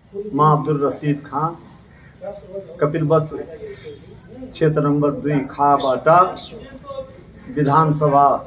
मां अब्दुल रशीद खां कपिलवस्तु क्षेत्र नंबर 2 खाबाटा विधानसभा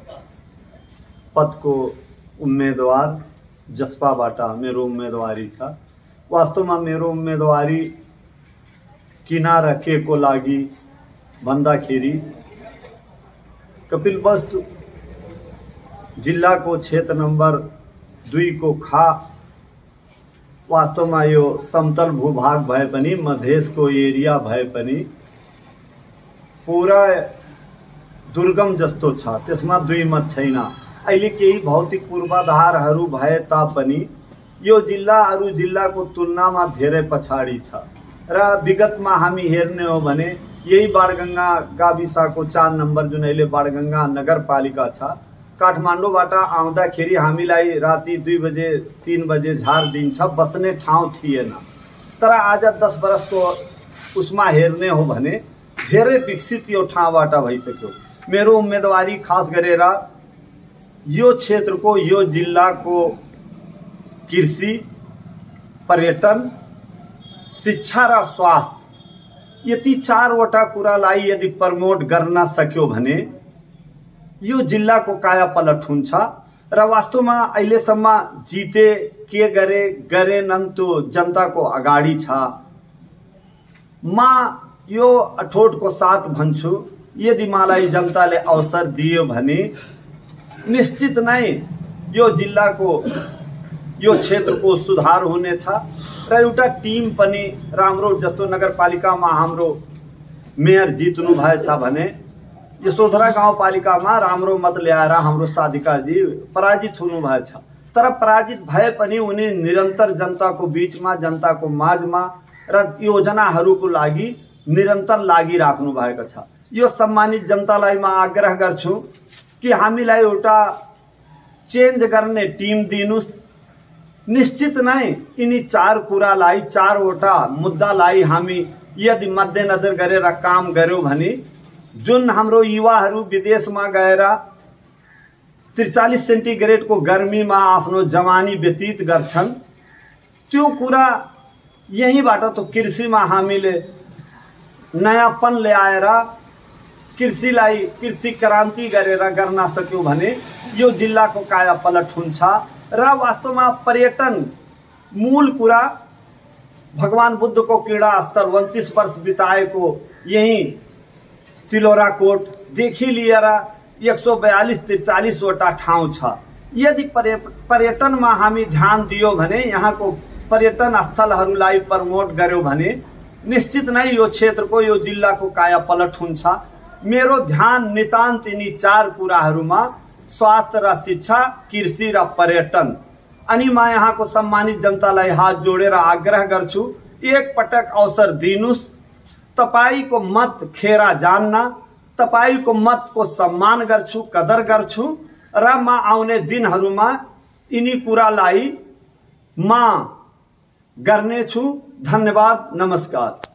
पद को उम्मीदवार जसपा बाटा मेरो उम्मीदवारी था। वास्तव में मेरो उम्मीदवारी किना रखे को लागी भन्दाखेरि कपिलवस्तु जिला को क्षेत्र नंबर 2 को खा वास्तव में यो समतल भूभाग भए पनि मधेस को एरिया भए पनि पूरा दुर्गम जस्तो छ, त्यसमा दुई मत छैन। अहिले केही भौतिक पूर्वाधारहरू भए तापनि यो जिल्ला अरू जिल्लाको तुलनामा धेरै पछाडी छ र विगतमा हामी हेर्ने हो भने यही बाणगंगा गाविसको 4 नंबर जुन अहिले बाणगंगा नगरपालिका छ, काठमाडौँबाट आउँदाखेरि हामीलाई राति 2 बजे 3 बजे झार दिन्छ, बस्ने ठाउँ थिएन। तर आज 10 वर्षको उसमा हेर्ने हो भने धेरै विकसित यो ठाउँबाट भइसक्यो। मेरो उम्मेदवारी खास गरेर यो क्षेत्रको यो जिल्लाको कृषि, पर्यटन, शिक्षा र स्वास्थ्य यति 4वटा कुरालाई यदि प्रमोट गर्न सक्यो भने यो जिल्लाको कायापलट हुन्छ र वास्तवमा अहिलेसम्म जिते के गरेनन् त्यो जनताको अगाडि छ। म यो अठोटको साथ भन्छु, यदि मलाई जनताले अवसर दियो भने निश्चित नै यो जिल्लाको यो क्षेत्रको सुधार हुनेछ र एउटा टिम पनि राम्रो, जस्तो नगरपालिकामा हाम्रो मेयर जित्नु भएछ भने यशोधरा गाउँपालिकामा राम्रो मत ल्याएर हाम्रो साधिकाजी पराजित हुनु भएछ। तर पराजित भए पनि उनी निरन्तर जनताको बीचमा, जनताको माझमा र योजनाहरूको लागि निरन्तर लागिराख्नु भएको छ। यो सम्मानित जनतालाई म आग्रह गर्छु कि हामीलाई एउटा चेन्ज गर्ने टिम दिनुस्। निश्चित नै यिनी 4 कुरालाई, 4वटा मुद्दालाई हामी यदि मध्यनजर गरेर काम गर्यौं भने जुन हाम्रो युवाहरू विदेशमा गएर 43 सेन्टिग्रेड को गर्मीमा आफ्नो जवानी व्यतीत गर्छन्, त्यो कुरा यहीबाट त कृषिमा हामीले नयाँपन ल्याएर कृषिलाई कृषि क्रान्ति गरेर गर्न सक्यौं भने यो जिल्लाको कायापलट हुन्छ र वास्तवमा पर्यटन मूल कुरा भगवान बुद्धको क्रीडा स्थल 29 वर्ष बिताएको यही तिलोराकोट देखि लिएर 142-43 वटा ठाउँ छ। यदि पर्यटनमा हामी ध्यान दियो भने, यहाँको पर्यटन स्थलहरूलाई प्रमोट गर्यौं भने निश्चित नै यो क्षेत्रको, यो जिल्लाको कायापलट हुन्छ। मेरो ध्यान नितान्त यिनी 4 कुराहरूमा, स्वास्थ्य र शिक्षा, कृषि र पर्यटन। अनि म यहाँको सम्मानित जनतालाई हात जोडेर आग्रह गर्छु, एक पटक अवसर दिनुस्। तपाईको मत खेरा जान्न, तपाईको मतको सम्मान गर्छु, कदर गर्छु र म आउने दिनहरूमा यिनी कुरालाई म गर्नेछु। धन्यवाद, नमस्कार।